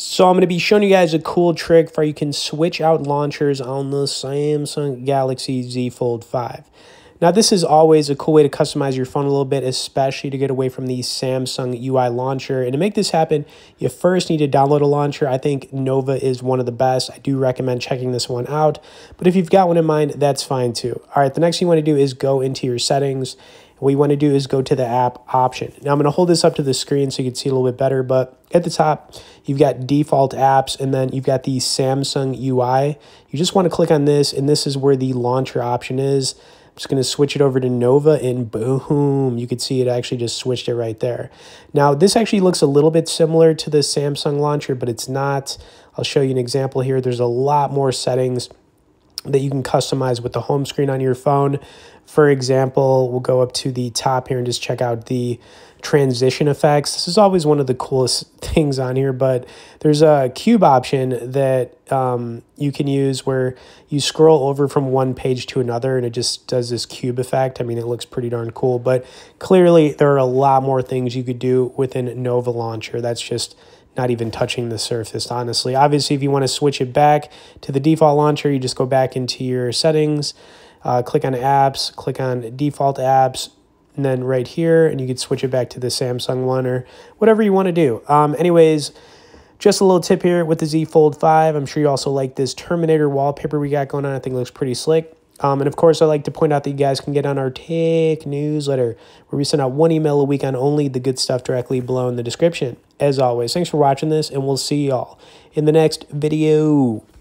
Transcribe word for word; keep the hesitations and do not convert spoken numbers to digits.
So I'm going to be showing you guys a cool trick for you can switch out launchers on the Samsung Galaxy Z Fold five. Now this is always a cool way to customize your phone a little bit, especially to get away from the Samsung U I launcher. And to make this happen, you first need to download a launcher. I think Nova is one of the best. I do recommend checking this one out. But if you've got one in mind, that's fine too. All right, the next thing you want to do is go into your settings. What you want to do is go to the app option. Now I'm going to hold this up to the screen so you can see a little bit better, but at the top, you've got default apps, and then you've got the Samsung U I. You just want to click on this, and this is where the launcher option is. I'm just going to switch it over to Nova, and boom, you could see it actually just switched it right there. Now, this actually looks a little bit similar to the Samsung launcher, but it's not. I'll show you an example here. There's a lot more settings that you can customize with the home screen on your phone. For example, we'll go up to the top here and just check out the transition effects. This is always one of the coolest things on here, but there's a cube option that um, you can use where you scroll over from one page to another and it just does this cube effect. I mean, it looks pretty darn cool, but clearly there are a lot more things you could do within Nova Launcher. That's just not even touching the surface, honestly. Obviously, if you want to switch it back to the default launcher, you just go back into your settings, uh, click on apps, click on default apps, and then right here, and you can switch it back to the Samsung one or whatever you want to do. Um, anyways, just a little tip here with the Z Fold five. I'm sure you also like this Terminator wallpaper we got going on. I think it looks pretty slick. Um, and of course, I like to point out that you guys can get on our tech newsletter where we send out one email a week on only the good stuff directly below in the description. As always, thanks for watching this, and we'll see y'all in the next video.